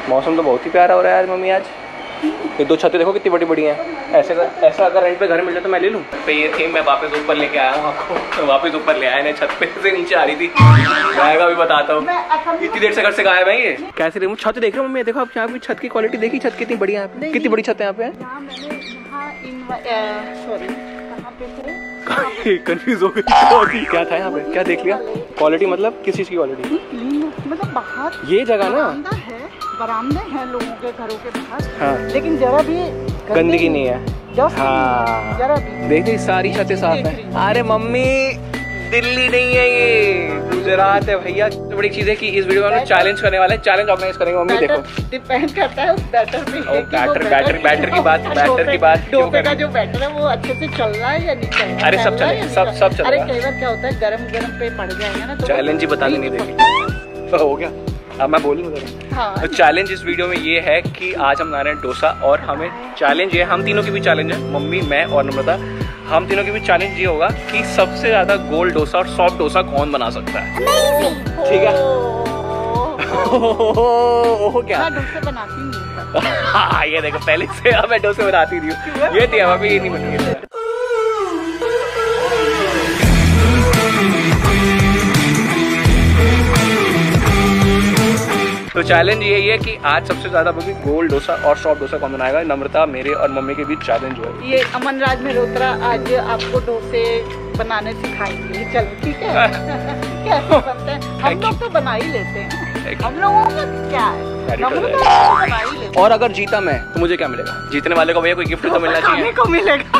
मौसम तो बहुत ही प्यारा हो रहा है आज मम्मी। आज ये दो छतें देखो कितनी बड़ी बड़ी हैं। ऐसा अगर रेंट पे घर मिल जाए तो मैं ले लूँ। पे ये थी, मैं वापस ऊपर लेके आया हूँ आपको। वापस ऊपर ले आया ना, छत पे से नीचे आ रही थी। आएगा भी बताता हूँ, इतनी देर से घर से गायब है ये। कैसे रही छत देख रहे हो मम्मी? देखो आप यहाँ की छत की क्वालिटी देखी, छत कितनी बढ़िया है, कितनी बड़ी छत है यहाँ पे। कंफ्यूज हो गई क्या था यहाँ पे, क्या देख लिया? क्वालिटी मतलब किस चीज की क्वालिटी? मतलब बाहर ये जगह ना बरामदे हैं लोगों के घरों के बाहर, हाँ, लेकिन जरा भी गंदगी नहीं है। हाँ, जरा भी देखिए सारी छतें साफ है। अरे मम्मी दिल्ली नहीं है ये, गुजरात है भैया। तो बड़ी चीज है कि इस वीडियो में हम चैलेंज करने वाले हैं, चैलेंज ऑर्गेनाइज करेंगे मम्मी। देखो डिपेंड करता है उस बैटर पे, बैटर की बात क्यों कर? जो बैटर है वो अच्छे से चल रहा है या नहीं चल रहा है? अरे सब चल रहा है। अरे कई बार क्या होता है गरम पे पड़ जाएगा ना, तो चैलेंज ही बताने नहीं देगी। तो हो गया, अब मैं बोलूँ। हाँ। तो चैलेंज इस वीडियो में ये है कि आज हम बना रहे हैं डोसा, और हमें चैलेंज ये, हम तीनों की भी चैलेंज है, मम्मी, मैं और नम्रता, हम तीनों की भी चैलेंज ये होगा कि सबसे ज्यादा गोल डोसा और सॉफ्ट डोसा कौन बना सकता है। ठीक है? क्या मैं डोसे बनाती हूँ। हाँ ये देखो, पहले से मैं डोसे बनाती थी, ये थी अभी ये नहीं बनी। तो चैलेंज यही है कि आज सबसे ज्यादा गोल डोसा और सॉफ्ट डोसा कौन बनाएगा। नम्रता, मेरे और मम्मी के बीच चैलेंज है। ये अमन राज मल्होत्रा आज आपको डोसे बनाने सिखाएंगे। चलो ठीक है। कैसे बनते हैं? हम लोग तो बना ही लेते हैं, हम लोगों का क्या है, बना ही लेते। और अगर जीता मैं तो मुझे क्या मिलेगा? जीतने वाले को भैया कोई गिफ्ट तो मिलना चाहिए। को मिलेगा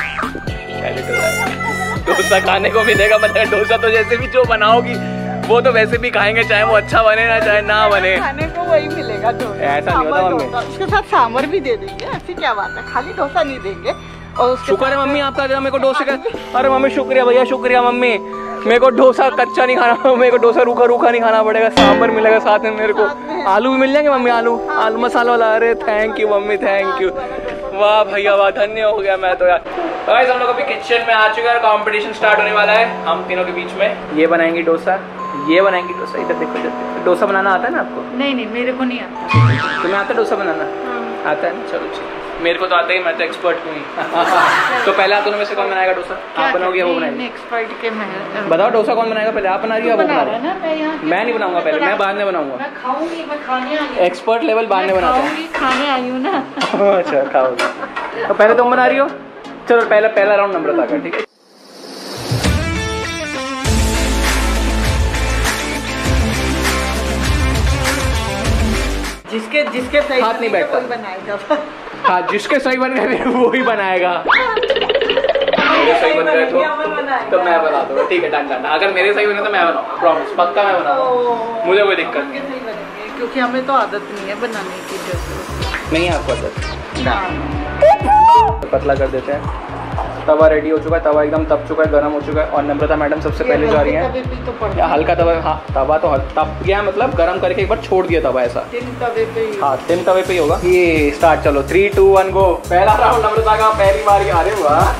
डोसा खाने को मिलेगा, मतलब डोसा तो जैसे भी जो बनाओगी वो तो वैसे भी खाएंगे, चाहे वो अच्छा बने ना चाहे ना बने, खाने को वही मिलेगा। ऐसा नहीं होता मम्मी। उसके साथ सांभर भी दे देंगे, ऐसी क्या बात है, खाली डोसा नहीं देंगे। और शुक्र है मम्मी आपका मेरे को डोसे का। अरे मम्मी शुक्रिया भैया, शुक्रिया मम्मी। मेरे को डोसा कच्चा नहीं खाना, मेरे को डोसा रूखा नहीं खाना पड़ेगा, सांभर मिलेगा साथ में। मेरे को आलू भी मिल जाएंगे मम्मी, आलू मसाला वाला। अरे thank you mummy, thank you. वाह भैया वाह, धन्य हो गया मैं तो यार। गाइस हम लोग अभी किचन में आ चुके हैं, कंपटीशन स्टार्ट होने वाला है हम तीनों के बीच में। ये बनाएंगे डोसा, ये बनाएंगे डोसा। इधर देखो, डोसा बनाना आता है ना आपको? नहीं मेरे को नहीं आता। तुम्हें आता है डोसा बनाना? आता है ना, चलो मेरे को तो आता ही, मैं तो एक्सपर्ट हूँ। तो पहले आप दोनों में से कौन बनाएगा डोसा? आप बनाओगे या वो बनाएगा? एक्सपर्ट के मैं बताओ डोसा कौन बनाएगा? पहले आप बना रही हो, वो बना रहा है? मैं नहीं बनाऊंगा, पहले मैं बाद में बनाऊंगा। मैं खाऊंगी, मैं खाने आई हूं। एक्सपर्ट लेवल बाद में बनाते हैं। खाने आई हूँ ना। अच्छा खाओगे तो पहले तुम बना रही हो। चलो पहला राउंड नम्रता का, ठीक है? जिसके सही हाथ नहीं बैठता, बनाएगा। हाँ जिसके सही बन गए वो ही बनाएगा। मेरे सही बन गए तो मैं बना दूंगा, ठीक है डन। अगर मेरे सही बने तो मैं बनाऊँ, प्रॉमिस, पक्का मैं बनाऊंगा, मुझे कोई दिक्कत नहीं। क्योंकि हमें तो आदत नहीं है बनाने की। नहीं आपको आदत ना, पतला कर देते हैं। तवा रेडी हो चुका है, तवा एकदम तप चुका है, गर्म हो चुका है, और नम्रता मैडम सबसे पहले जा रही हैं। या हल्का तवा, हाँ तवा तो तप गया, मतलब गर्म करके एक बार छोड़ दिया तवा ऐसा। तिन तवे पे ही, हाँ तिन तवे पे ही होगा। ये स्टार्ट, चलो 3 2 1 गो। पहला राउंड नम्रता का, पहली बारी। अरे वाह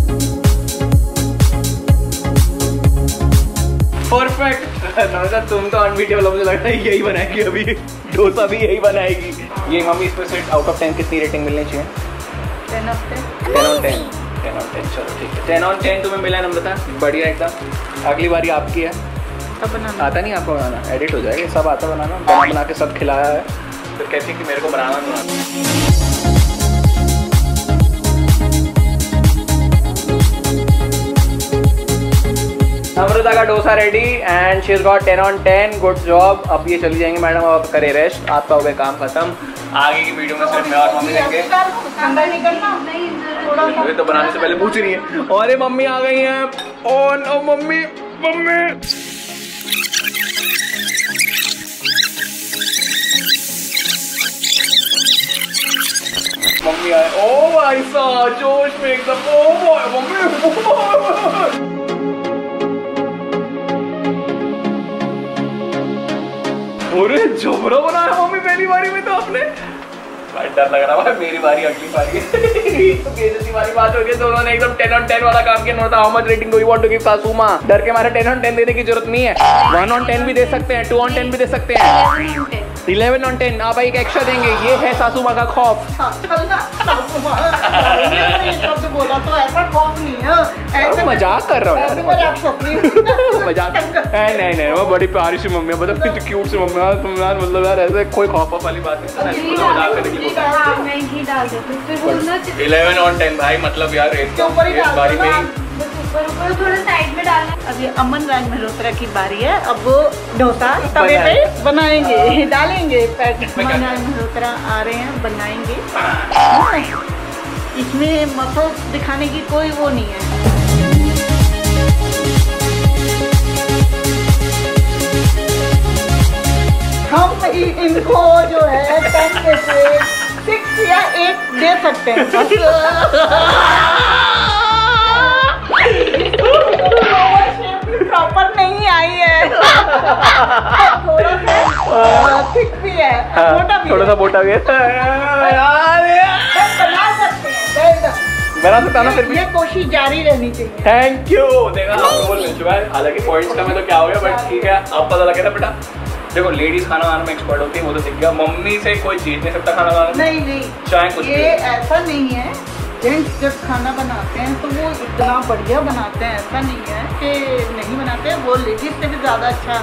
परफेक्ट। नम्रता तुम तो अनबीटेबल हो, मुझे लग रहा है यही बनाएगी अभी, डोसा भी यही बनाएगी। ये मम्मी इस पे से आउट ऑफ 10 कितनी रेटिंग मिलनी चाहिए? 10 ऑफ 10। 10 ऑन 10। 10 ऑन 10, चलो ठीक है। 10 ऑन 10 तुम्हें मिला है नम्रता, बढ़िया एकदम। अगली बारी आपकी है। कब बनाना? आता नहीं आपको बनाना? एडिट हो जाएगा, सब आता बनाना। बना के सब खिलाया है, फिर कहती है कि मेरे को बनाना नहीं आता। नम्रता का dosa ready and she is got 10 on 10, good job. अब ये चली जाएंगी मैडम, अब करे रेस्ट, आपका हो गया काम खत्म। आगे की वीडियो में सिर्फ मैं और मम्मी रहेंगे। ये तो बनाने से पहले पूछ रही है। और मम्मी आ गई हैं। ओ मम्मी मम्मी आए। ओ भाई साहब जोश में एकदम। ओ मम्मी अरे जबरा बनाया मम्मी पहली बारी में तो आपने। डर लग रहा है मेरी बारी, अगली बारी। तो बेइज्जती वाली बात हो गई। दोनों ने एकदम 10 ऑन 10 वाला काम किया। नोटा how much rating do you want to give सासू मां? डर के मारे 10 ऑन 10 देने की जरूरत नहीं है, 1 ऑन 10 भी दे सकते हैं, 2 ऑन 10 भी दे सकते हैं। 11 on 10 आप एक एक्स्ट्रा देंगे, ये है सासू माँ का खौफ। बोला तो ऐसा खौफ नहीं है, मजाक कर रहा हूँ यार, मजाक नहीं वो बड़ी प्यारी सी मम्मी है, मतलब कितनी क्यूट सी मम्मी है मतलब यार, ऐसे कोई खौफ वाली बात नहीं। 11 on 10 भाई, मतलब यार एक बारी में थोड़ा साइड में डालना। अब ये अमन राज मल्होत्रा की बारी है, अब वो डोसा तवे पे बनाएंगे, डालेंगे पैक। अमन राज मल्होत्रा आ रहे हैं, बनाएंगे। इसमें मसल दिखाने की कोई वो नहीं है। हम इनको जो है 10 में से 6 या 8 दे सकते हैं। प्रॉपर नहीं आई है, थोड़ा सा थिक भी है, मोटा भी, थोड़ा सा मोटा भी है। बना सकते हैं, बना सकता ना, फिर भी ये कोशिश जारी रहनी चाहिए। Thank you. देखा अप्रूवल मिल चुका है, हालांकि पॉइंट्स का में तो क्या हो गया, बट ठीक है, अब पता लगे ना बेटा। देखो लेडीज खाना बनाने में एक्सपर्ट होती है, वो तो दिख गया। मम्मी से कोई जीत नहीं सकता खाना बनाने में। नहीं चाहे कुछ ये ऐसा नहीं है, जेंट्स जब खाना बनाते हैं तो वो इतना बढ़िया बनाते हैं, ऐसा नहीं है कि नहीं बनाते हैं, वो लेडीज से भी ज़्यादा अच्छा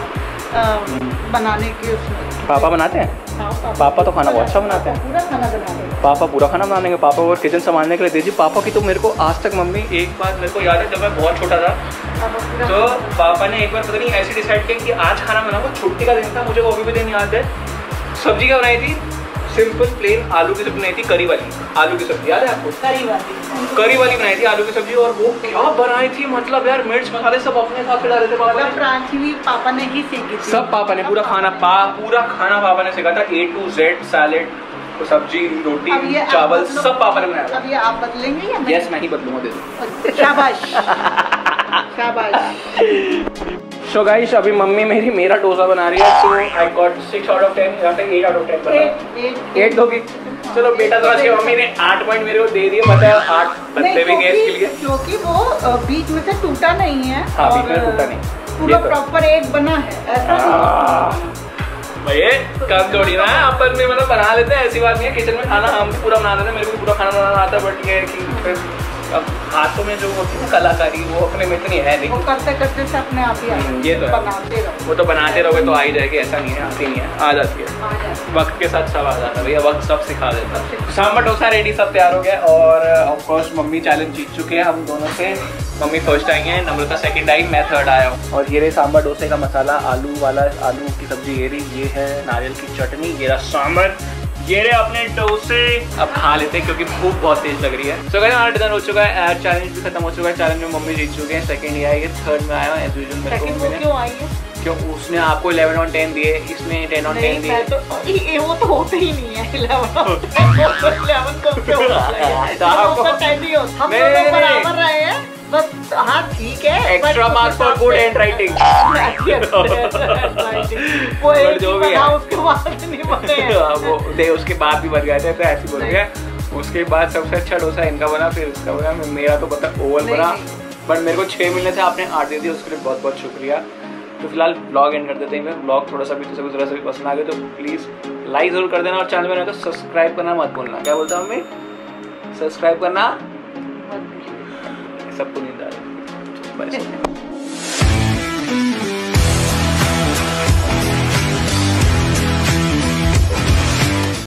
बनाने की उसमें। पापा बनाते हैं? पापा तो खाना बहुत अच्छा बनाते हैं, पूरा खाना बनाते हैं पापा, पूरा खाना बनाएंगे पापा। और किचन संभालने के लिए दीजिए पापा की तो मेरे को आज तक मम्मी, एक बात मेरे को याद है, जब मैं बहुत छोटा था तो पापा ने एक बार पता नहीं ऐसे डिसाइड किया कि आज खाना बनाऊंगा। छुट्टी का दिन था, मुझे वो अभी भी दिन याद है। सब्जी क्या बनाई थी? सिंपल प्लेन आलू की सब्जी बनाई थी, करी वाली आलू की सब्जी, याद है आपको? करी वाली बनाई थी आलू की सब्जी, और वो क्या बनाई थी, मतलब यार मिर्च मसाले सब अपने साथ खिला रहे थे पापा ने। प्राची भी पापा ने ही सीखी थी, सब पापा ने, पूरा खाना पापा ने सीखा था, A to Z, सैलेड, सब्जी, रोटी, चावल, सब पापा ने बनाया। अब ये आप बदलेंगे या यस, मैं ही बदलूंगा, दे दो। शाबाश शाबाश। सो गाइस, अभी मम्मी मेरी मेरा डोसा बना रही है, so I got 6 out of 10 या फिर 8 out of 10 बता। 8 दोगी? चलो बेटा तो अच्छी, मम्मी ने 8 पॉइंट मेरे को दे दिए, बताया 8 बनते भी गए इसके लिए, क्योंकि वो बीच में से टूटा नहीं है। हाँ, बीच में टूटा नहीं, पूरा प्रॉपर एक बना है, ऐसा भैया कम थोड़ी ना है, अपन में मतलब बना लेते हैं, ऐसी बात नहीं है। किचन में खाना हम पूरा बना लेते हैं, मेरे को पूरा खाना बनाना आता है, बट ये है कि फिर अब हाथों में जो होती है कलाकारी, वो अपने में इतनी है नहीं, वो करते करते से अपने आप ही ये तो बनाते रहो, वो तो बनाते रहोगे तो आ ही जाएगी, ऐसा नहीं है आती नहीं है, आ जाती है, वक्त के साथ सब आ जाता है भैया, वक्त सब सिखा देता है। सांभर डोसा रेडी, सब तैयार हो गया, और ऑफ कोर्स मम्मी चैलेंज जीत चुके हैं हम दोनों से। मम्मी फर्स्ट आई हैं, नम्रता सेकंड आई, मैं थर्ड आया हूँ। और ये रहे सांभर डोसे का मसाला, आलू वाला, आलू की सब्जी ये रही, ये है नारियल की चटनी, ये रहा सांभर, ये रहे अपने डोसे। अब खा लेते हैं क्योंकि भूख बहुत तेज लग रही है। सो गाइस, हमारा डिनर हो चुका है, चैलेंज भी खत्म हो चुका है, चैलेंज में मम्मी जीत चुके हैं, सेकंड ये आई है, थर्ड में आया हूँ एज यूजुअल। मेरे को क्यों आई है? क्यों? उसने आपको 11 on 10 दिए, इसने 10 on 10 दिए, तो वो तो होते ही नहीं है 11 को क्यों हम दोनों बराबर रहे हैं बस। हाँ ठीक है, extra marks for good handwriting, वो जो भी है उसके बाद नहीं बने, वो दे उसके बाद भी बन गए थे, तो ऐसे बोल गया। उसके बाद सबसे अच्छा डोसा इनका बना, फिर इसका बना, मेरा तो पता ओवल बना, बट मेरे को 6 मिलने थे, आपने 8 दे दिए, उसके लिए बहुत बहुत शुक्रिया। तो फिलहाल ब्लॉग एंड कर देते हैं। ब्लॉग थोड़ा सा भी तो सभी तरह से भी पसंद आ गए तो प्लीज़ लाइक जरूर कर देना, और चैनल में तो सब्सक्राइब करना मत भूलना। क्या बोलता हूँ मैं? सब्सक्राइब करना सबको नींद आ रही है बस।